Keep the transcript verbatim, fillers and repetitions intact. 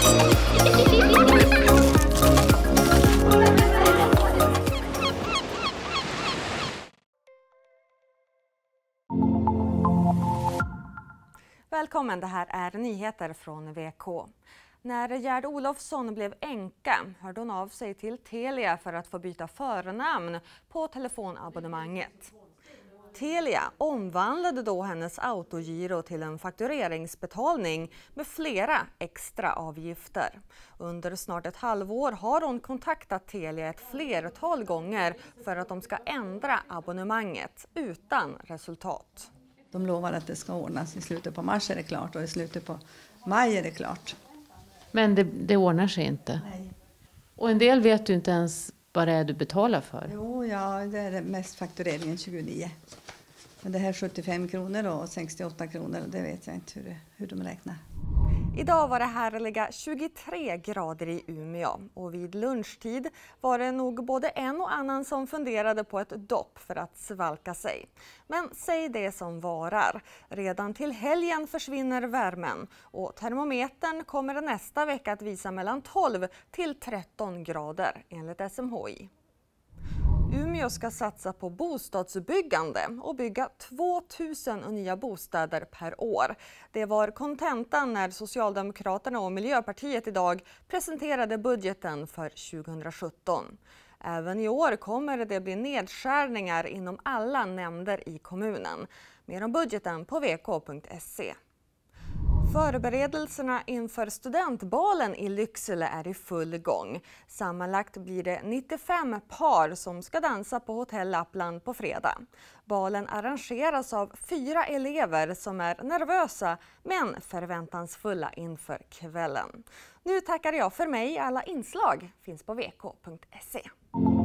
Välkommen, det här är nyheter från V K. När Gerd Olofsson blev änka hörde hon av sig till Telia för att få byta förnamn på telefonabonnemanget. Telia omvandlade då hennes autogiro till en faktureringsbetalning med flera extra avgifter. Under snart ett halvår har hon kontaktat Telia ett flertal gånger för att de ska ändra abonnemanget utan resultat. De lovar att det ska ordnas. I slutet på mars är det klart och i slutet på maj är det klart. Men det, det ordnar sig inte? Nej. Och en del vet du inte ens vad det är du betalar för? Jo, ja, det är mest faktureringen tjugonio. Men det här sjuttiofem kronor och sextioåtta kronor, det vet jag inte hur, hur de räknar. Idag var det härliga tjugotre grader i Umeå och vid lunchtid var det nog både en och annan som funderade på ett dopp för att svalka sig. Men säg det som varar. Redan till helgen försvinner värmen och termometern kommer nästa vecka att visa mellan tolv till tretton grader enligt S M H I. Umeå ska satsa på bostadsbyggande och bygga tvåtusen nya bostäder per år. Det var kontentan när Socialdemokraterna och Miljöpartiet idag presenterade budgeten för tjugohundrasjutton. Även i år kommer det bli nedskärningar inom alla nämnder i kommunen. Mer om budgeten på v k punkt se. Förberedelserna inför studentbalen i Lycksele är i full gång. Sammanlagt blir det nittiofem par som ska dansa på Hotell Lappland på fredag. Balen arrangeras av fyra elever som är nervösa men förväntansfulla inför kvällen. Nu tackar jag för mig. Alla inslag finns på v k punkt se.